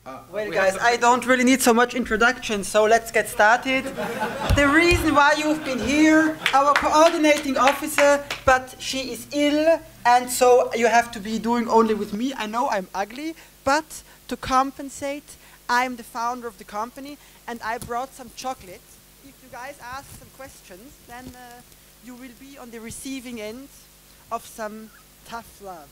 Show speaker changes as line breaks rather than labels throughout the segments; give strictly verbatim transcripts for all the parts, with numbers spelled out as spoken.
Well, guys, I don't really need so much introduction, so let's get started. The reason why you've been here, our coordinating officer, but she is ill, and so you have to be doing only with me. I know I'm ugly, but to compensate, I'm the founder of the company, and I brought some chocolate. If you guys ask some questions, then uh, you will be on the receiving end of some tough love.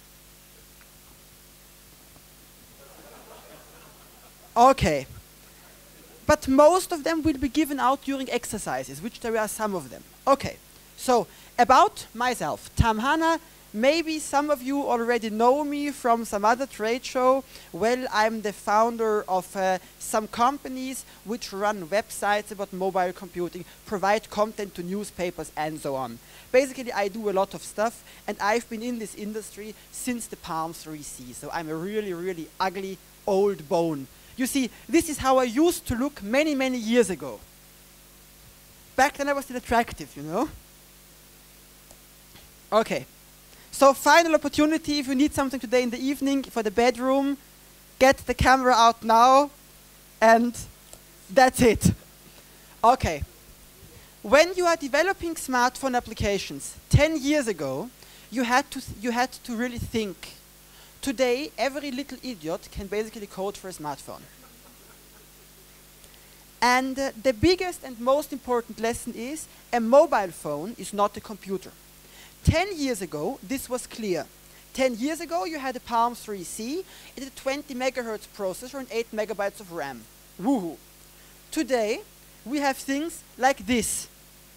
Okay, but most of them will be given out during exercises, which there are some of them. Okay, so about myself, Tam Hanna, maybe some of you already know me from some other trade show. Well, I'm the founder of uh, some companies which run websites about mobile computing, provide content to newspapers and so on. Basically, I do a lot of stuff, and I've been in this industry since the Palm three C, so I'm a really, really ugly old bone. You see, this is how I used to look many, many years ago. Back then I was still attractive, you know? Okay. So final opportunity, if you need something today in the evening for the bedroom, get the camera out now, and that's it. Okay. When you are developing smartphone applications, ten years ago, you had to, th you had to really think. Today, every little idiot can basically code for a smartphone. And uh, the biggest and most important lesson is a mobile phone is not a computer. Ten years ago, this was clear. Ten years ago, you had a Palm three C, it had a twenty megahertz processor and eight megabytes of RAM. Woohoo! Today, we have things like this.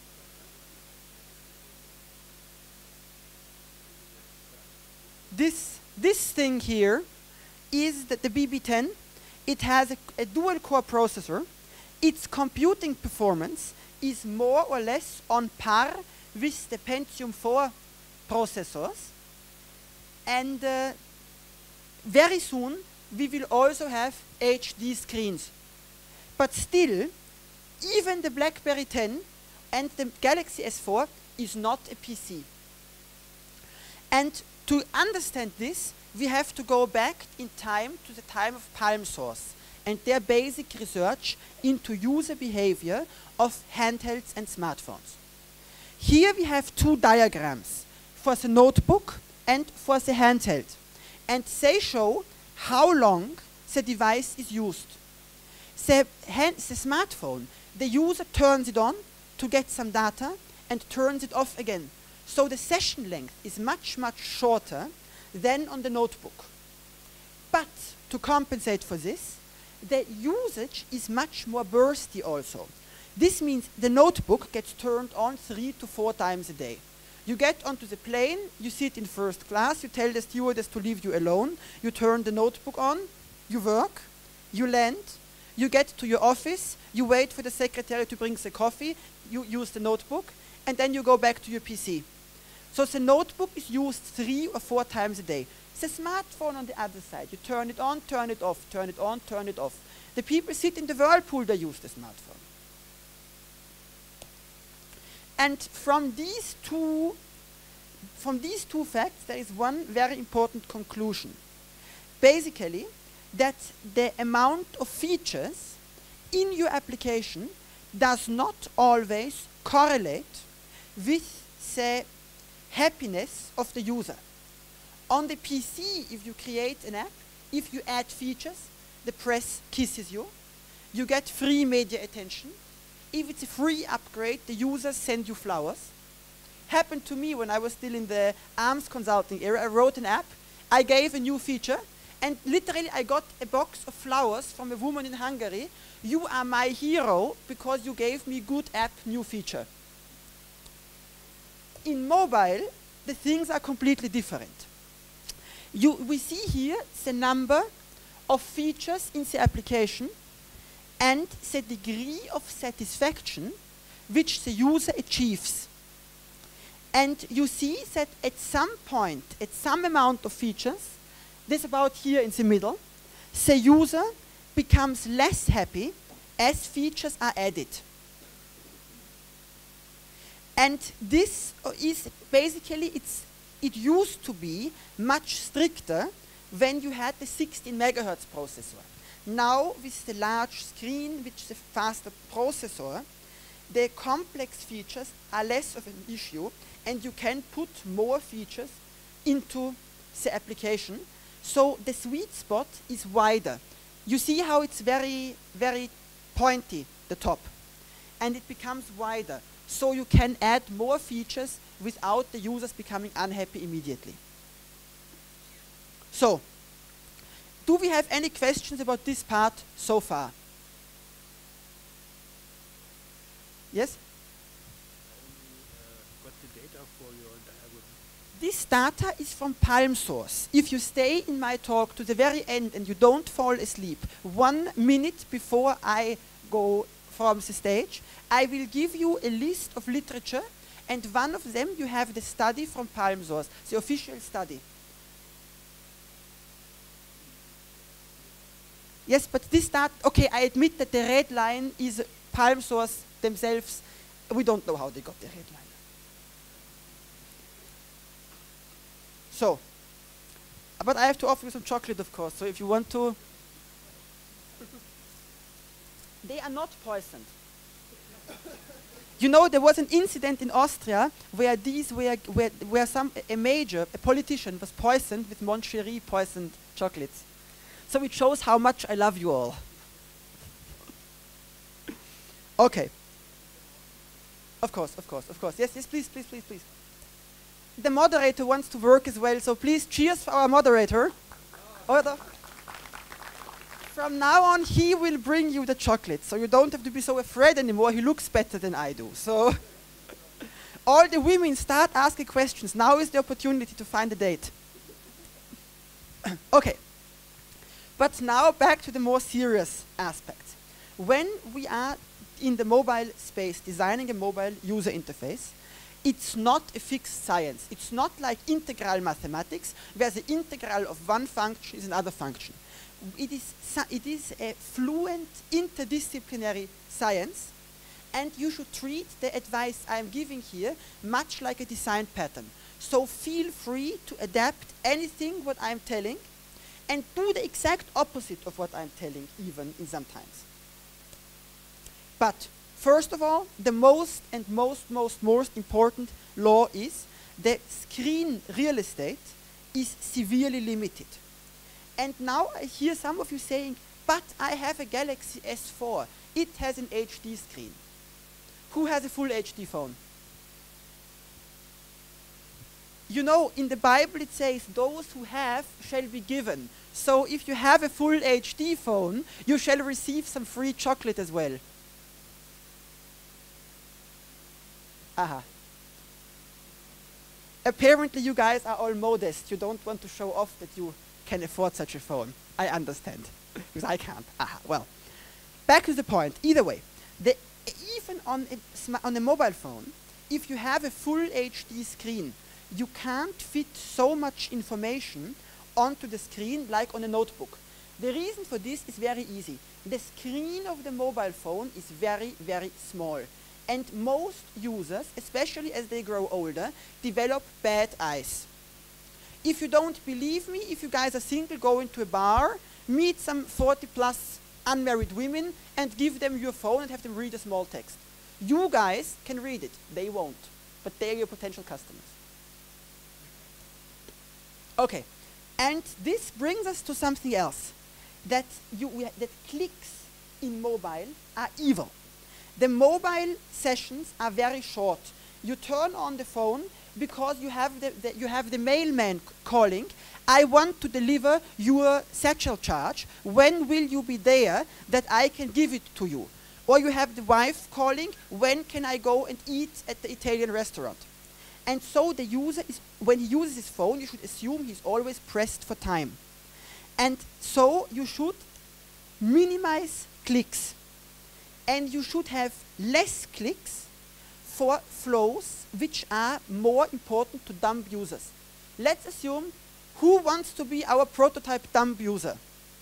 This This thing here is the, the B B ten. It has a, a dual-core processor. Its computing performance is more or less on par with the Pentium four processors. And uh, very soon, we will also have H D screens. But still, even the BlackBerry ten and the Galaxy S four is not a P C. And to understand this, we have to go back in time to the time of Palm Source and their basic research into user behavior of handhelds and smartphones. Here we have two diagrams for the notebook and for the handheld. And they show how long the device is used. The, hand, the smartphone, the user turns it on to get some data and turns it off again. So the session length is much, much shorter than on the notebook. But to compensate for this, the usage is much more bursty also. This means the notebook gets turned on three to four times a day. You get onto the plane, you sit in first class, you tell the stewardess to leave you alone, you turn the notebook on, you work, you land, you get to your office, you wait for the secretary to bring the coffee, you use the notebook, and then you go back to your P C. So the notebook is used three or four times a day. The smartphone on the other side, you turn it on, turn it off, turn it on, turn it off. The people sit in the whirlpool, they use the smartphone. And from these two, from these two facts, there is one very important conclusion. Basically, that the amount of features in your application does not always correlate with the happiness of the user. On the P C, if you create an app, if you add features, the press kisses you, you get free media attention. If it's a free upgrade, the users send you flowers. Happened to me when I was still in the ARMS consulting era. I wrote an app, I gave a new feature, and literally I got a box of flowers from a woman in Hungary. You are my hero because you gave me good app, new feature. In mobile, the things are completely different. You, we see here the number of features in the application and the degree of satisfaction which the user achieves. And you see that at some point, at some amount of features, this about here in the middle, the user becomes less happy as features are added. And this is basically, it's, it used to be much stricter when you had the sixteen megahertz processor. Now, with the large screen, which is a faster processor, the complex features are less of an issue, and you can put more features into the application. So the sweet spot is wider. You see how it's very, very pointy, the top, and it becomes wider. So you can add more features without the users becoming unhappy immediately. So, do we have any questions about this part so far? Yes?
Got the data for your diagram.
This data is from Palm Source. If you stay in my talk to the very end and you don't fall asleep, one minute before I go from the stage, I will give you a list of literature, and one of them you have the study from Palm Source, the official study. Yes, but this data, okay, I admit that the red line is Palm Source themselves. We don't know how they got the red line. So, but I have to offer you some chocolate, of course, so if you want to. They are not poisoned. You know, there was an incident in Austria where these were, where, where some, a major, a politician was poisoned with Moncherie poisoned chocolates. So it shows how much I love you all. Okay. Of course, of course, of course. Yes, yes, please, please, please, please. The moderator wants to work as well, so please cheers for our moderator. Order. From now on, he will bring you the chocolate, so you don't have to be so afraid anymore. He looks better than I do. So all the women start asking questions. Now is the opportunity to find a date. Okay. But now back to the more serious aspects. When we are in the mobile space designing a mobile user interface, it's not a fixed science. It's not like integral mathematics, where the integral of one function is another function. It is, it is a fluent interdisciplinary science, and you should treat the advice I'm giving here much like a design pattern. So feel free to adapt anything what I'm telling, and do the exact opposite of what I'm telling, even in some times. But first of all, the most and most, most, most important law is that screen real estate is severely limited. And now I hear some of you saying, but I have a Galaxy S four. It has an H D screen. Who has a full H D phone? You know, in the Bible it says, those who have shall be given. So if you have a full H D phone, you shall receive some free chocolate as well. Aha. Apparently you guys are all modest. You don't want to show off that you can afford such a phone. I understand, because I can't. Aha, well. Back to the point. Either way, the, even on a, on a mobile phone, if you have a full H D screen, you can't fit so much information onto the screen like on a notebook. The reason for this is very easy. The screen of the mobile phone is very, very small. And most users, especially as they grow older, develop bad eyes. If you don't believe me, if you guys are single, go into a bar, meet some forty plus unmarried women, and give them your phone and have them read a small text. You guys can read it. They won't. But they're your potential customers. Okay, and this brings us to something else, that, you, we that clicks in mobile are evil. The mobile sessions are very short. You turn on the phone because you have the, the, you have the mailman calling, I want to deliver your satchel charge. When will you be there that I can give it to you? Or you have the wife calling, when can I go and eat at the Italian restaurant? And so the user is, when he uses his phone, you should assume he's always pressed for time. And so you should minimize clicks. And you should have less clicks for flows which are more important to dumb users. Let's assume, who wants to be our prototype dumb user?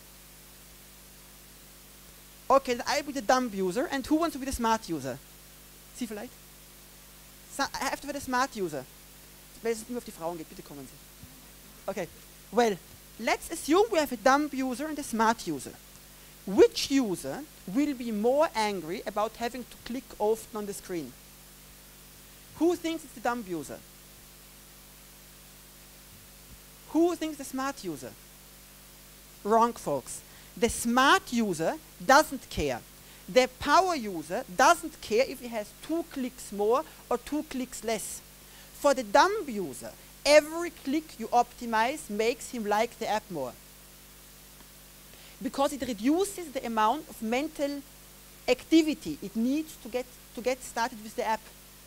Okay, I'll be the dumb user, and who wants to be the smart user? Sie vielleicht? I have to be the smart user. Weil es nur auf die Frauen geht, bitte kommen Sie. Okay, well, let's assume we have a dumb user and a smart user. which user will be more angry about having to click often on the screen? Who thinks it's the dumb user? Who thinks the smart user? Wrong, folks. The smart user doesn't care. The power user doesn't care if he has two clicks more or two clicks less. For the dumb user, every click you optimize makes him like the app more, because it reduces the amount of mental activity it needs to get, to get started with the app.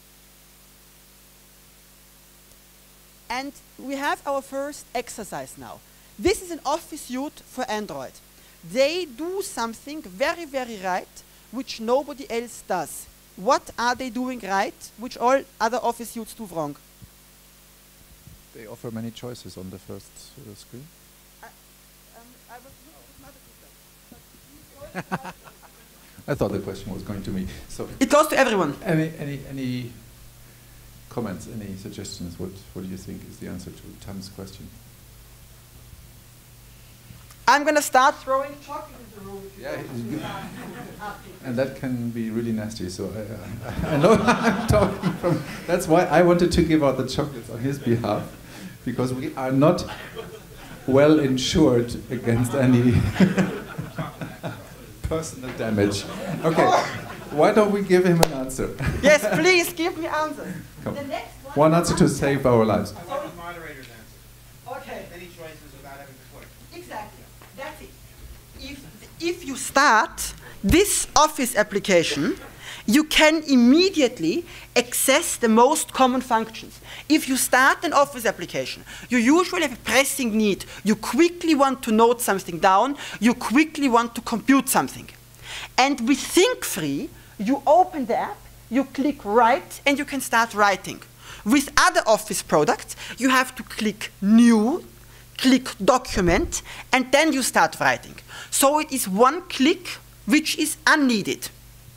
And we have our first exercise now. This is an Office suite for Android. They do something very, very right, which nobody else does. What are they doing right, which all other Office suites do wrong?
They offer many choices on the first uh, screen.
I, um, I, was not but please
I thought the question was going to me. So
it goes to everyone.
Any, any, any comments, any suggestions? What, what do you think is the answer to Tam's question?
I'm going to start throwing chocolate in the room.
Yeah, and that can be really nasty. So I, I, I know I'm talking from. That's why I wanted to give out the chocolates on his behalf, because we are not well insured against any personal damage. Okay, why don't we give him an answer?
Yes, please give me answers.
Come.
The next one,
One answer to save our lives.
I want the moderator's answer.
Okay.
Any choices without having to click.
Exactly. That's it. If, if you start this Office application, you can immediately access the most common functions. If you start an Office application, you usually have a pressing need. You quickly want to note something down. You quickly want to compute something. And with ThinkFree, you open the app, you click Write, and you can start writing. With other Office products, you have to click New, click Document, and then you start writing. So it is one click which is unneeded.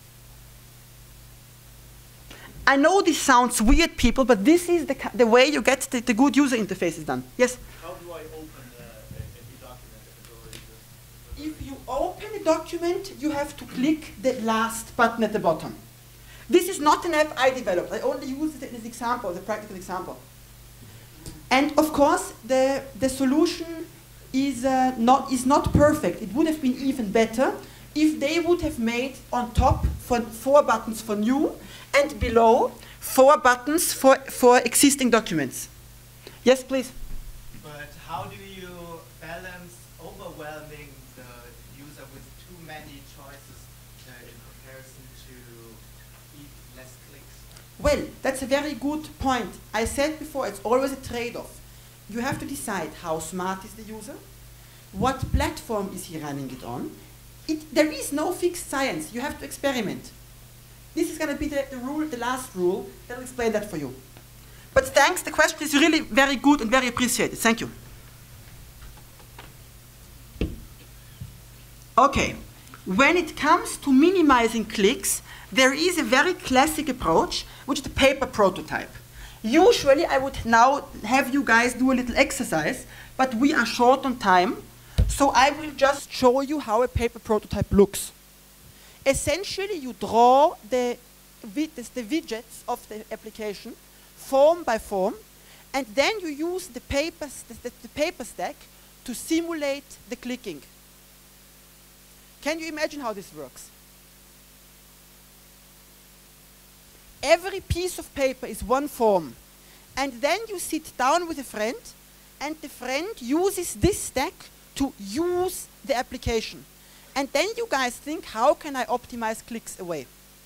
I know this sounds weird, people, but this is the, the way you get the, the good user interfaces done. Yes?
How do I open uh, a, a document if it's already exists?
If you open a document, you have to click the last button at the bottom. This is not an app I developed. I only use it as an example, as a practical example. And of course, the, the solution is, uh, not, is not perfect. It would have been even better if they would have made on top for four buttons for new and below four buttons for, for existing documents. Yes, please.
But how do you balance overwhelming the user with too many choices uh, in comparison to eat less clicks?
Well, that's a very good point. I said before, it's always a trade-off. You have to decide how smart is the user, what platform is he running it on. It, there is no fixed science. You have to experiment. This is going to be the, the rule, the last rule. That will explain that for you. But thanks, the question is really very good and very appreciated. Thank you. Okay, when it comes to minimizing clicks, there is a very classic approach, which is the paper prototype. Usually, I would now have you guys do a little exercise, but we are short on time, so I will just show you how a paper prototype looks. Essentially, you draw the, vid the widgets of the application, form by form, and then you use the paper, the, the paper stack to simulate the clicking. Can you imagine how this works? Every piece of paper is one form, and then you sit down with a friend, and the friend uses this stack to use the application. And then you guys think, how can I optimize clicks away?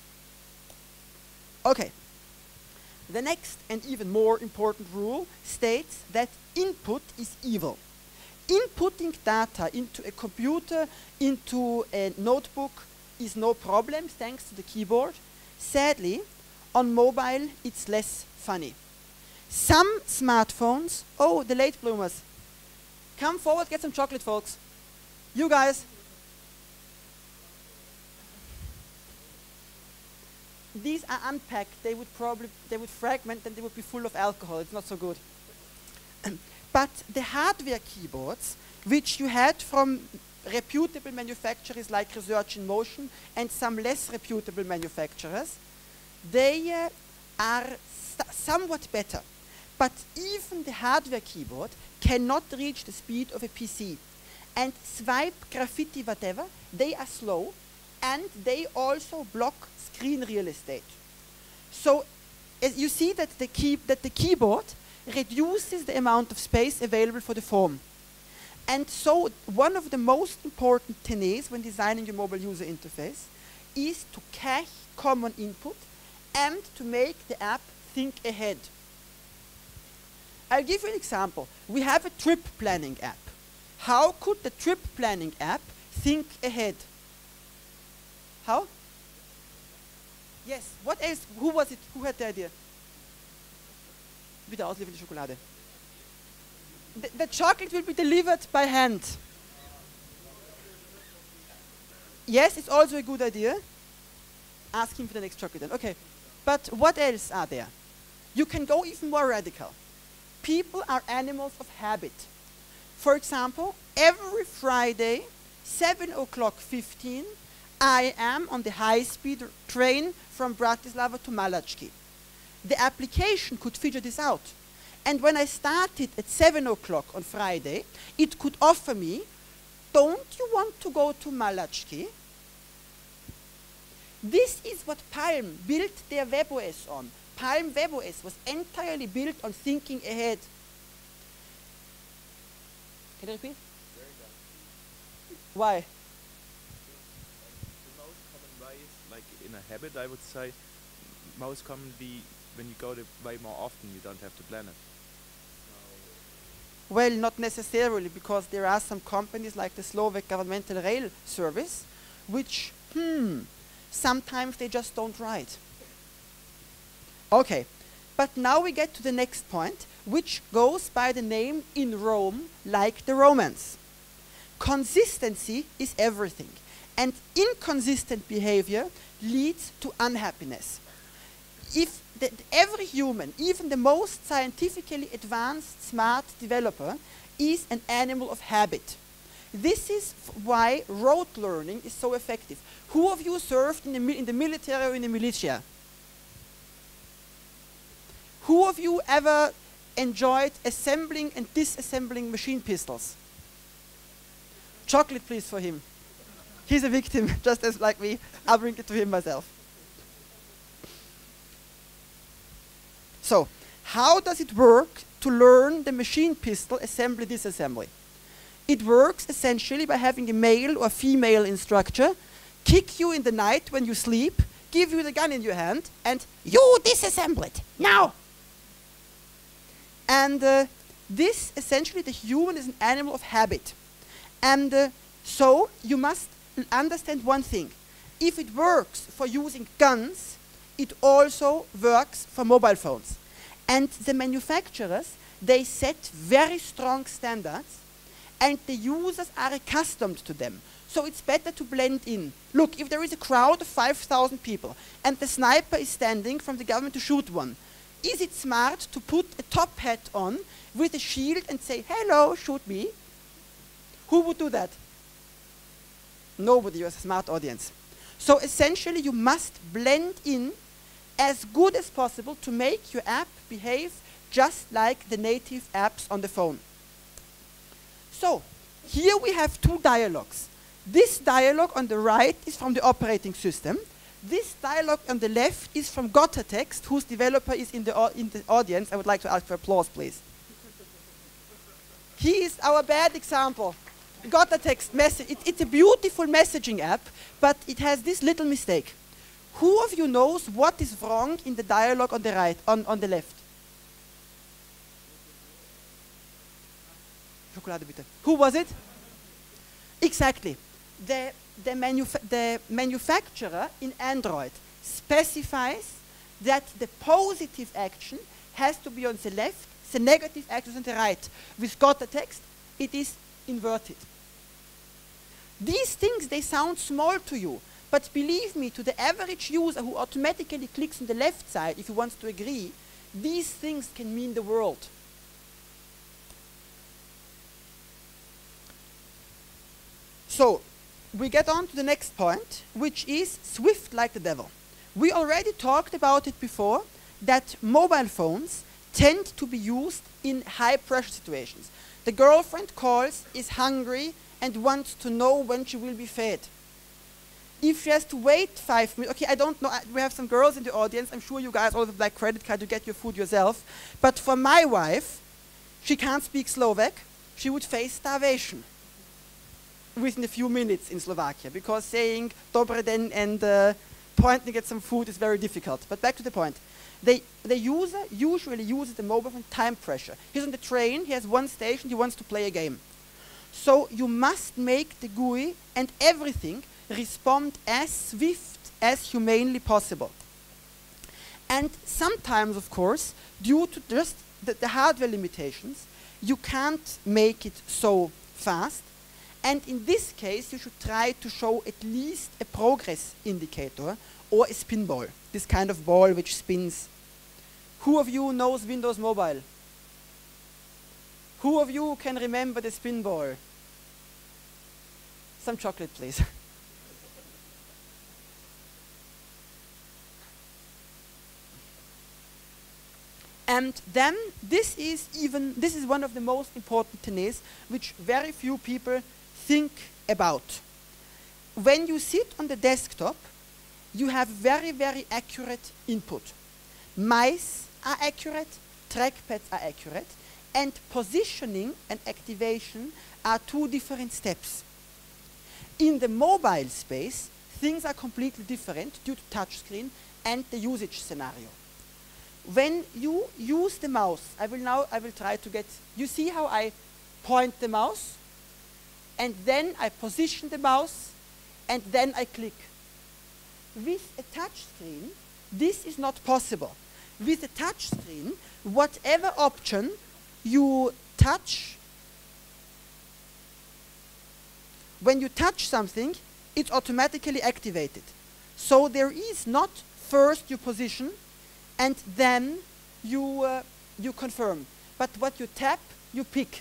Okay. The next and even more important rule states that input is evil. Inputting data into a computer, into a notebook, is no problem thanks to the keyboard. Sadly, on mobile, it's less funny. Some smartphones, oh, the late bloomers. Come forward, get some chocolate, folks. You guys. These are unpacked. They would probably, they would fragment and they would be full of alcohol. It's not so good. But the hardware keyboards, which you had from reputable manufacturers like Research in Motion and some less reputable manufacturers, they uh, are somewhat better. But even the hardware keyboard cannot reach the speed of a P C. And swipe, graffiti, whatever, they are slow, and they also block screen real estate. So as you see that the, key, that the keyboard reduces the amount of space available for the phone. And so one of the most important techniques when designing your mobile user interface is to cache common input and to make the app think ahead. I'll give you an example. We have a trip planning app. How could the trip planning app think ahead? How? Yes, what else? Who was it? Who had the idea? Bitte ausliefern die Schokolade. The, the chocolate will be delivered by hand. Yes, it's also a good idea. Ask him for the next chocolate then. Okay. But what else are there? You can go even more radical. People are animals of habit. For example, every Friday, seven o'clock fifteen, I am on the high-speed train from Bratislava to Malachki. The application could figure this out. And when I started at seven o'clock on Friday, it could offer me, don't you want to go to Malachki? This is what Palm built their WebOS on. Palm WebOS was entirely built on thinking ahead. Can I repeat?
Very good.
Why?
The most common way is, like in a habit, I would say, most commonly when you go the way more often, you don't have to plan it.
Well, not necessarily, because there are some companies like the Slovak Governmental Rail Service, which, hmm, sometimes they just don't write. Okay, but now we get to the next point, which goes by the name in Rome, like the Romans. Consistency is everything, and inconsistent behavior leads to unhappiness. If the, every human, even the most scientifically advanced, smart developer, is an animal of habit. This is why rote learning is so effective. Who of you served in the, mi in the military or in the militia? Who of you ever enjoyed assembling and disassembling machine pistols? Chocolate, please, for him. He's a victim, just as like me. I'll bring it to him myself. So, how does it work to learn the machine pistol assembly disassembly? It works essentially by having a male or female instructor kick you in the night when you sleep, give you the gun in your hand, and you disassemble it, now! And uh, this, essentially, the human is an animal of habit. And uh, so, you must understand one thing. If it works for using guns, it also works for mobile phones. And the manufacturers, they set very strong standards, and the users are accustomed to them. So it's better to blend in. Look, if there is a crowd of five thousand people, and the sniper is standing from the government to shoot one, is it smart to put a top hat on with a shield and say, hello, shoot me? Who would do that? Nobody. You're a smart audience. So essentially, you must blend in as good as possible to make your app behave just like the native apps on the phone. So, here we have two dialogues. This dialogue on the right is from the operating system. This dialogue on the left is from GotaText, whose developer is in the, in the audience. I would like to ask for applause, please. He is our bad example. GotaText message. It, it's a beautiful messaging app, but it has this little mistake. Who of you knows what is wrong in the dialogue on the right, on, on the left? Schokolade bitte. Who was it? Exactly. The, the, manuf the manufacturer in Android specifies that the positive action has to be on the left, the negative action is on the right. With GotaText, it is inverted. These things, they sound small to you, but believe me, to the average user who automatically clicks on the left side, if he wants to agree, these things can mean the world. So, we get on to the next point, which is swift like the devil. We already talked about it before, that mobile phones tend to be used in high pressure situations. The girlfriend calls, is hungry, and wants to know when she will be fed. If she has to wait five minutes, okay, I don't know, I, we have some girls in the audience, I'm sure you guys all have a black credit card to get your food yourself, but for my wife, she can't speak Slovak, she would face starvation within a few minutes in Slovakia, because saying dobre den and uh, pointing at some food is very difficult. But back to the point. They, the user usually uses the mobile phone time pressure. He's on the train, he has one station, he wants to play a game. So you must make the G U I and everything respond as swift as humanly possible. And sometimes, of course, due to just the, the hardware limitations, you can't make it so fast. And in this case, you should try to show at least a progress indicator or a spin ball, this kind of ball which spins. Who of you knows Windows Mobile? Who of you can remember the spin ball? Some chocolate, please. And then this is even, this is one of the most important things which very few people think about. When you sit on the desktop, you have very, very accurate input. Mice are accurate, trackpads are accurate, and positioning and activation are two different steps. In the mobile space, things are completely different due to touchscreen and the usage scenario. When you use the mouse, I will now, I will try to get, you see how I point the mouse, and then I position the mouse, and then I click. With a touch screen, this is not possible. With a touch screen, whatever option you touch, when you touch something, it's automatically activated. So there is not first you position, and then you, uh, you confirm. But what you tap, you pick.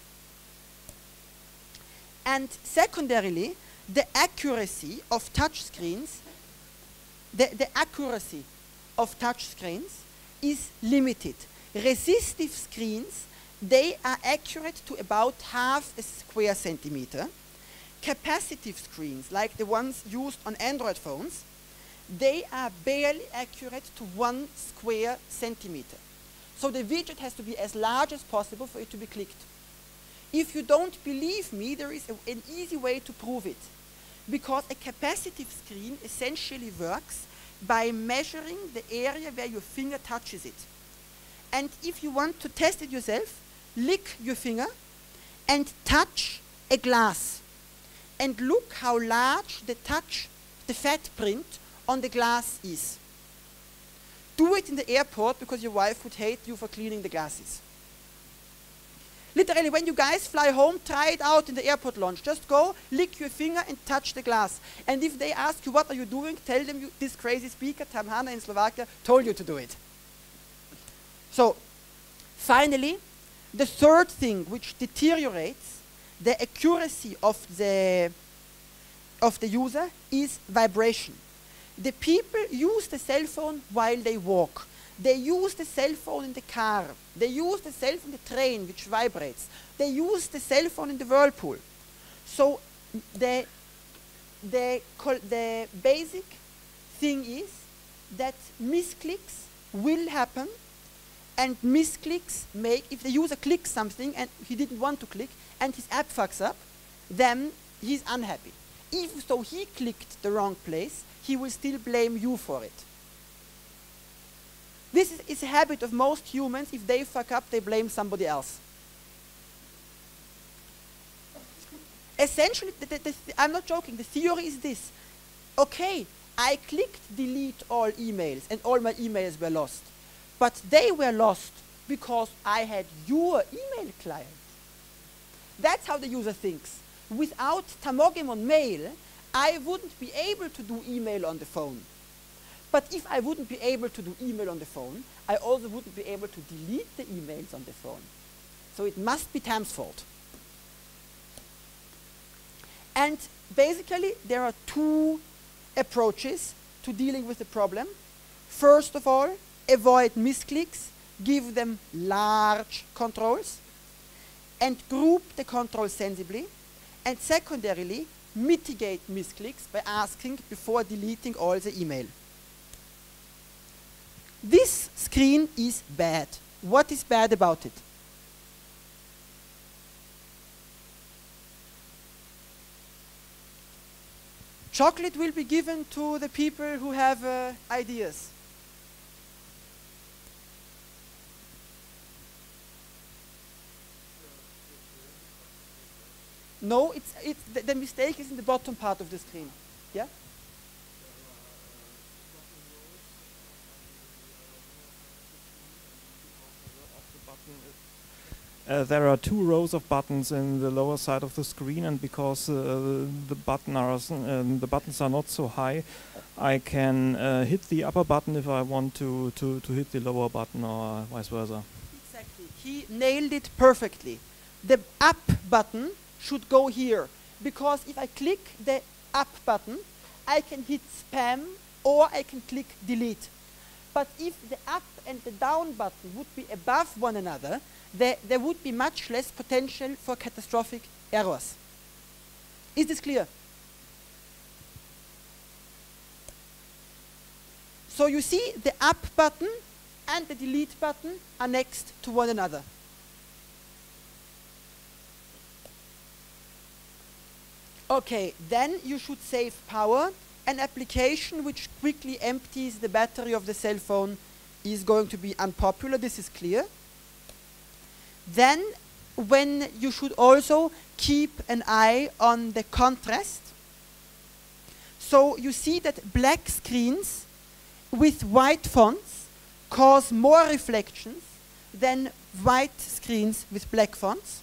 And secondarily, the accuracy of touch screens, the, the accuracy of touch screens is limited. Resistive screens, they are accurate to about half a square centimeter. Capacitive screens, like the ones used on Android phones, they are barely accurate to one square centimeter. So the widget has to be as large as possible for it to be clicked. If you don't believe me, there is a, an easy way to prove it. Because a capacitive screen essentially works by measuring the area where your finger touches it. And if you want to test it yourself, lick your finger and touch a glass. And look how large the touch, the fat print on the glass is. Do it in the airport because your wife would hate you for cleaning the glasses. Literally, when you guys fly home, try it out in the airport lounge. Just go, lick your finger and touch the glass. And if they ask you, what are you doing? Tell them you, this crazy speaker, Tam Hanna in Slovakia, told you to do it. So, finally, the third thing which deteriorates the accuracy of the, of the user is vibration. The people use the cell phone while they walk. They use the cell phone in the car. They use the cell phone in the train, which vibrates. They use the cell phone in the whirlpool. So the, the, the basic thing is that misclicks will happen, and misclicks make, if the user clicks something and he didn't want to click, and his app fucks up, then he's unhappy. Even though he clicked the wrong place, he will still blame you for it. This is, is a habit of most humans. If they fuck up, they blame somebody else. Essentially, the, the, the th I'm not joking, the theory is this. Okay, I clicked delete all emails and all my emails were lost. But they were lost because I had your email client. That's how the user thinks. Without Tamogemon Mail, I wouldn't be able to do email on the phone. But if I wouldn't be able to do email on the phone, I also wouldn't be able to delete the emails on the phone. So it must be Tam's fault. And basically, there are two approaches to dealing with the problem. First of all, avoid misclicks, give them large controls, and group the controls sensibly. And secondarily, mitigate misclicks by asking before deleting all the email. This screen is bad. What is bad about it? Chocolate will be given to the people who have uh, ideas. No, it's, it's the, the mistake is in the bottom part of the screen. Yeah?
Uh, there are two rows of buttons in the lower side of the screen, and because uh, the button are s- um, the buttons are not so high, I can uh, hit the upper button if I want to, to, to hit the lower button, or vice versa.
Exactly. He nailed it perfectly. The up button should go here, because if I click the up button, I can hit spam or I can click delete. But if the up and the down button would be above one another, there, there would be much less potential for catastrophic errors. Is this clear? So you see the up button and the delete button are next to one another. Okay, then you should save power. An application which quickly empties the battery of the cell phone is going to be unpopular. This is clear. Then, when you should also keep an eye on the contrast. So you see that black screens with white fonts cause more reflections than white screens with black fonts.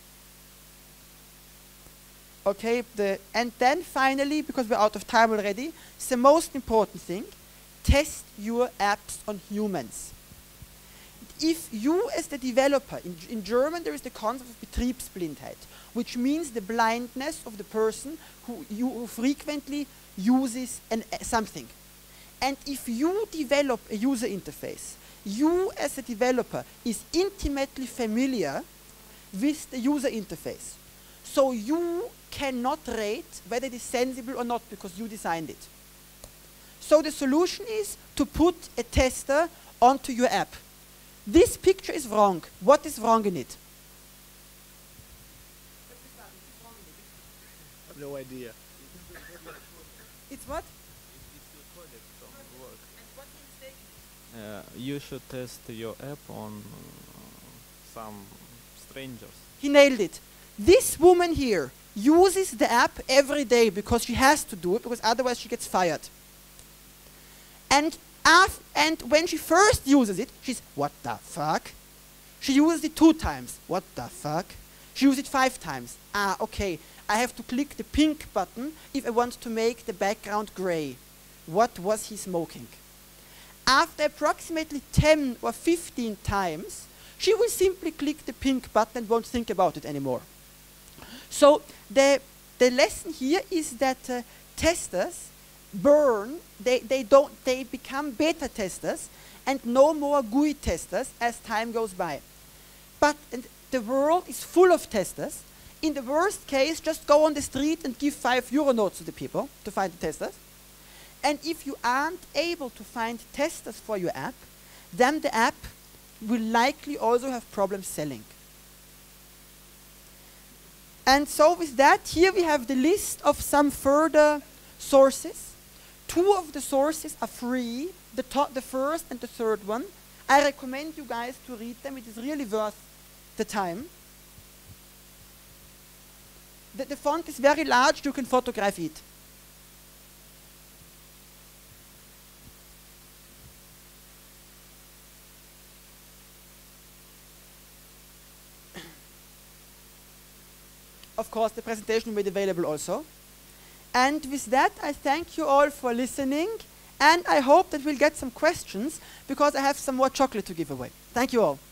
Okay, the, and then finally, because we're out of time already, it's the most important thing, test your apps on humans. If you as the developer, in, in German there is the concept of Betriebsblindheit, which means the blindness of the person who, you, who frequently uses an, uh, something. And if you develop a user interface, you as a developer is intimately familiar with the user interface. So you cannot rate whether it is sensible or not because you designed it. So the solution is to put a tester onto your app. This picture is wrong. What is wrong in it?
I have no idea.
It's what?
Uh, you should test your app on uh, some strangers.
He nailed it. This woman here uses the app every day because she has to do it, because otherwise she gets fired. And, af and when she first uses it, she's, what the fuck? She uses it two times. What the fuck? She uses it five times. Ah, okay. I have to click the pink button if I want to make the background gray. What was he smoking? After approximately ten or fifteen times, she will simply click the pink button and won't think about it anymore. So the, the lesson here is that uh, testers burn, they, they, don't, they become beta testers and no more G U I testers as time goes by. But and the world is full of testers. In the worst case, just go on the street and give five euro notes to the people to find the testers. And if you aren't able to find testers for your app, then the app will likely also have problems selling. And so with that, here we have the list of some further sources. Two of the sources are free, the, the first and the third one. I recommend you guys to read them. It is really worth the time. The, the font is very large, you can photograph it. Of course, the presentation will be available also. And with that, I thank you all for listening, and I hope that we'll get some questions, because I have some more chocolate to give away. Thank you all.